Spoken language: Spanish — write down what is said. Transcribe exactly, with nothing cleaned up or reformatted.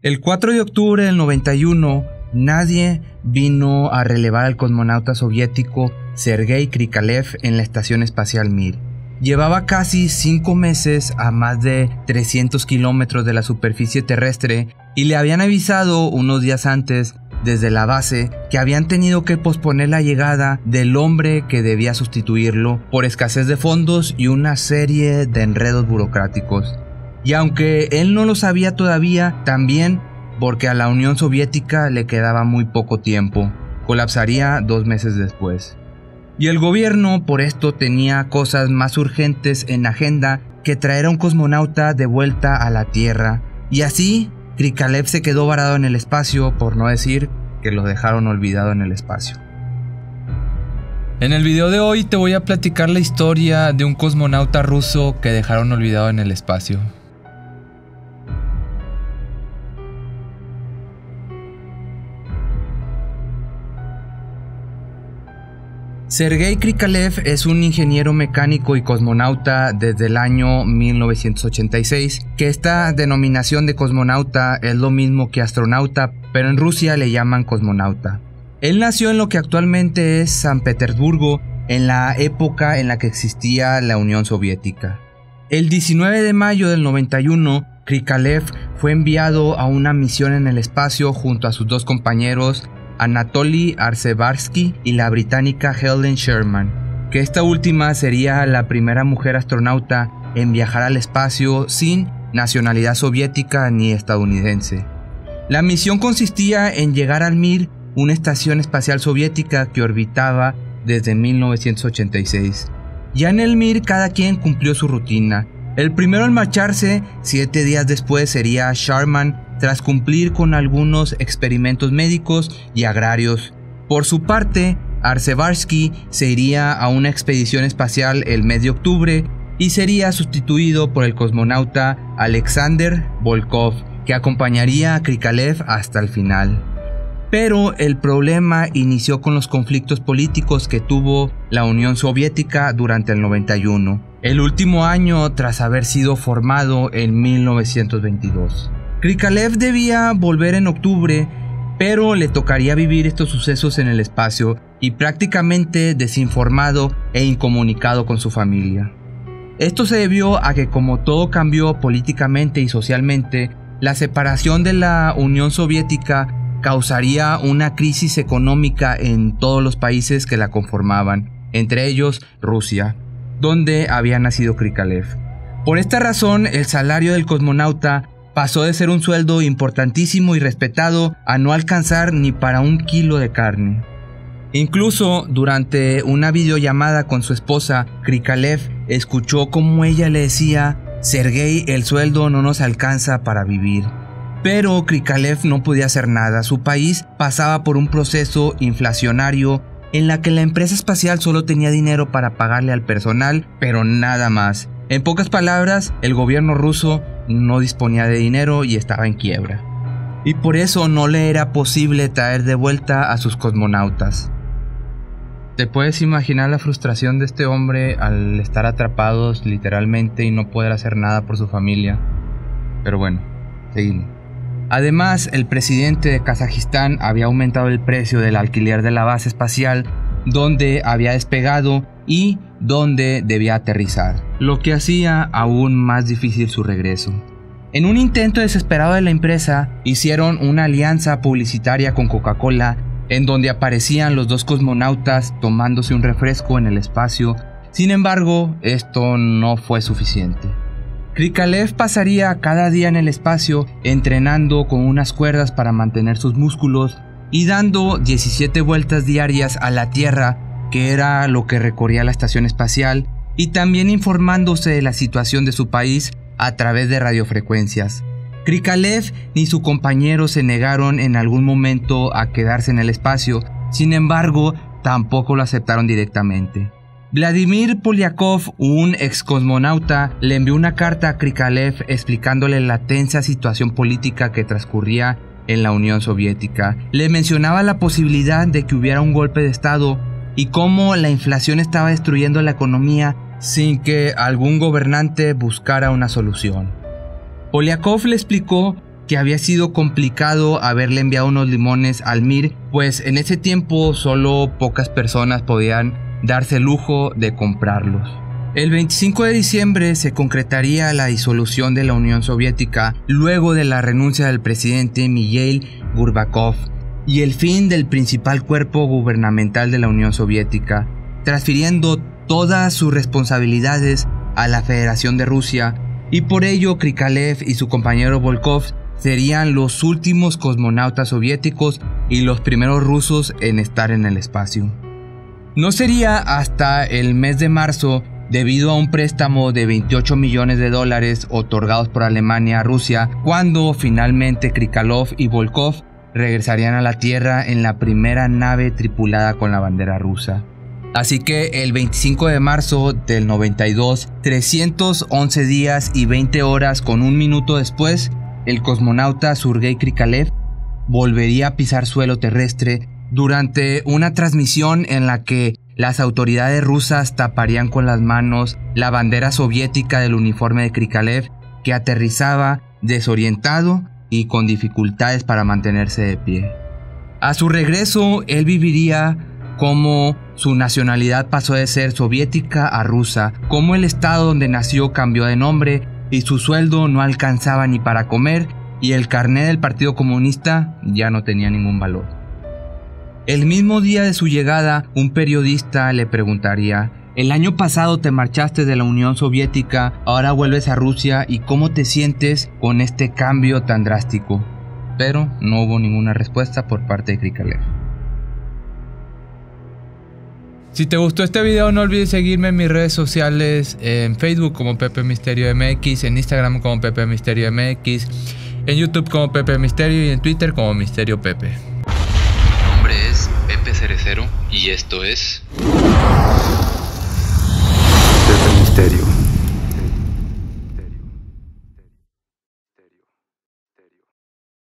El cuatro de octubre del noventa y uno, nadie vino a relevar al cosmonauta soviético Sergei Krikalev en la Estación Espacial Mir. Llevaba casi cinco meses a más de trescientos kilómetros de la superficie terrestre y le habían avisado unos días antes desde la base que habían tenido que posponer la llegada del hombre que debía sustituirlo por escasez de fondos y una serie de enredos burocráticos. Y aunque él no lo sabía todavía, también porque a la Unión Soviética le quedaba muy poco tiempo, colapsaría dos meses después. Y el gobierno por esto tenía cosas más urgentes en agenda que traer a un cosmonauta de vuelta a la Tierra, y así Krikalev se quedó varado en el espacio, por no decir que lo dejaron olvidado en el espacio. En el video de hoy te voy a platicar la historia de un cosmonauta ruso que dejaron olvidado en el espacio. Sergei Krikalev es un ingeniero mecánico y cosmonauta desde el año mil novecientos ochenta y seis, que esta denominación de cosmonauta es lo mismo que astronauta, pero en Rusia le llaman cosmonauta. Él nació en lo que actualmente es San Petersburgo, en la época en la que existía la Unión Soviética. El diecinueve de mayo del noventa y uno, Krikalev fue enviado a una misión en el espacio junto a sus dos compañeros, Anatoly Artsebarsky y la británica Helen Sherman, que esta última sería la primera mujer astronauta en viajar al espacio sin nacionalidad soviética ni estadounidense. La misión consistía en llegar al Mir, una estación espacial soviética que orbitaba desde mil novecientos ochenta y seis. Ya en el Mir cada quien cumplió su rutina. El primero en marcharse, siete días después, sería Sharman, tras cumplir con algunos experimentos médicos y agrarios. Por su parte, Artsebarsky se iría a una expedición espacial el mes de octubre y sería sustituido por el cosmonauta Alexander Volkov, que acompañaría a Krikalev hasta el final. Pero el problema inició con los conflictos políticos que tuvo la Unión Soviética durante el noventa y uno, el último año tras haber sido formado en mil novecientos veintidós. Krikalev debía volver en octubre, pero le tocaría vivir estos sucesos en el espacio y prácticamente desinformado e incomunicado con su familia. Esto se debió a que, como todo cambió políticamente y socialmente, la separación de la Unión Soviética causaría una crisis económica en todos los países que la conformaban, entre ellos Rusia, donde había nacido Krikalev. Por esta razón, el salario del cosmonauta pasó de ser un sueldo importantísimo y respetado a no alcanzar ni para un kilo de carne. Incluso durante una videollamada con su esposa, Krikalev escuchó cómo ella le decía: Sergei, el sueldo no nos alcanza para vivir. Pero Krikalev no podía hacer nada. Su país pasaba por un proceso inflacionario en la que la empresa espacial solo tenía dinero para pagarle al personal, pero nada más. En pocas palabras, el gobierno ruso no disponía de dinero y estaba en quiebra. Y por eso no le era posible traer de vuelta a sus cosmonautas. ¿Te puedes imaginar la frustración de este hombre al estar atrapados literalmente y no poder hacer nada por su familia? Pero bueno, seguimos. Además, el presidente de Kazajistán había aumentado el precio del alquiler de la base espacial donde había despegado y donde debía aterrizar, lo que hacía aún más difícil su regreso. En un intento desesperado de la empresa, hicieron una alianza publicitaria con Coca-Cola, en donde aparecían los dos cosmonautas tomándose un refresco en el espacio. Sin embargo, esto no fue suficiente. Krikalev pasaría cada día en el espacio entrenando con unas cuerdas para mantener sus músculos y dando diecisiete vueltas diarias a la Tierra, que era lo que recorría la estación espacial, y también informándose de la situación de su país a través de radiofrecuencias. Krikalev ni su compañero se negaron en algún momento a quedarse en el espacio, sin embargo, tampoco lo aceptaron directamente. Vladimir Polyakov, un ex cosmonauta, le envió una carta a Krikalev explicándole la tensa situación política que transcurría en la Unión Soviética. Le mencionaba la posibilidad de que hubiera un golpe de estado y cómo la inflación estaba destruyendo la economía sin que algún gobernante buscara una solución. Polyakov le explicó que había sido complicado haberle enviado unos limones al Mir, pues en ese tiempo solo pocas personas podían darse el lujo de comprarlos. El veinticinco de diciembre se concretaría la disolución de la Unión Soviética luego de la renuncia del presidente Mikhail Gorbachev y el fin del principal cuerpo gubernamental de la Unión Soviética, transfiriendo todas sus responsabilidades a la Federación de Rusia, y por ello Krikalev y su compañero Volkov serían los últimos cosmonautas soviéticos y los primeros rusos en estar en el espacio. No sería hasta el mes de marzo, debido a un préstamo de veintiocho millones de dólares otorgados por Alemania a Rusia, cuando finalmente Krikalev y Volkov regresarían a la Tierra en la primera nave tripulada con la bandera rusa. Así que el veinticinco de marzo del noventa y dos, trescientos once días y veinte horas con un minuto después, el cosmonauta Sergei Krikalev volvería a pisar suelo terrestre durante una transmisión en la que las autoridades rusas taparían con las manos la bandera soviética del uniforme de Krikalev, que aterrizaba desorientado y con dificultades para mantenerse de pie. A su regreso, él viviría cómo su nacionalidad pasó de ser soviética a rusa, cómo el estado donde nació cambió de nombre y su sueldo no alcanzaba ni para comer y el carné del Partido Comunista ya no tenía ningún valor. El mismo día de su llegada, un periodista le preguntaría: el año pasado te marchaste de la Unión Soviética, ahora vuelves a Rusia, ¿y cómo te sientes con este cambio tan drástico? Pero no hubo ninguna respuesta por parte de Krikalev. Si te gustó este video, no olvides seguirme en mis redes sociales, en Facebook como Pepe Misterio M X, en Instagram como Pepe Misterio M X, en YouTube como Pepe Misterio y en Twitter como Misterio Pepe. Mi nombre es Pepe Cerecero y esto es